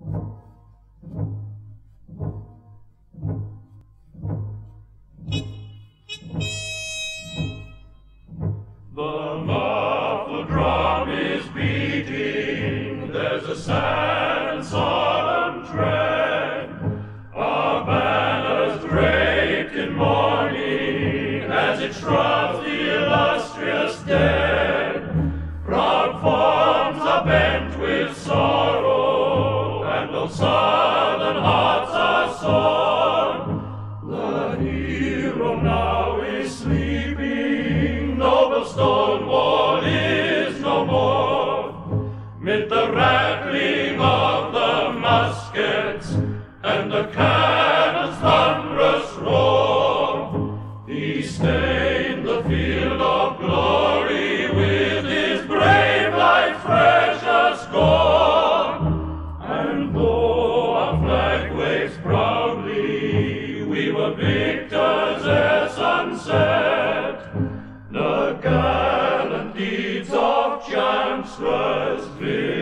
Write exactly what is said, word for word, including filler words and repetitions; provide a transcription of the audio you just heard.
The muffled drum is beating, there's a sad and solemn tread. Our banners draped in mourning as it shrubs the illustrious dead. Proud forms are bent with sorrow, and those southern hearts are sore. The hero now is sleeping, noble Stonewall is no more. Mid the rattling of the muskets and the cannon's thunderous roar, he stained the field of glory with his brave life precious gore. And though our flag waves proudly, we were victors ere sunset. The gallant deeds of Chancellor's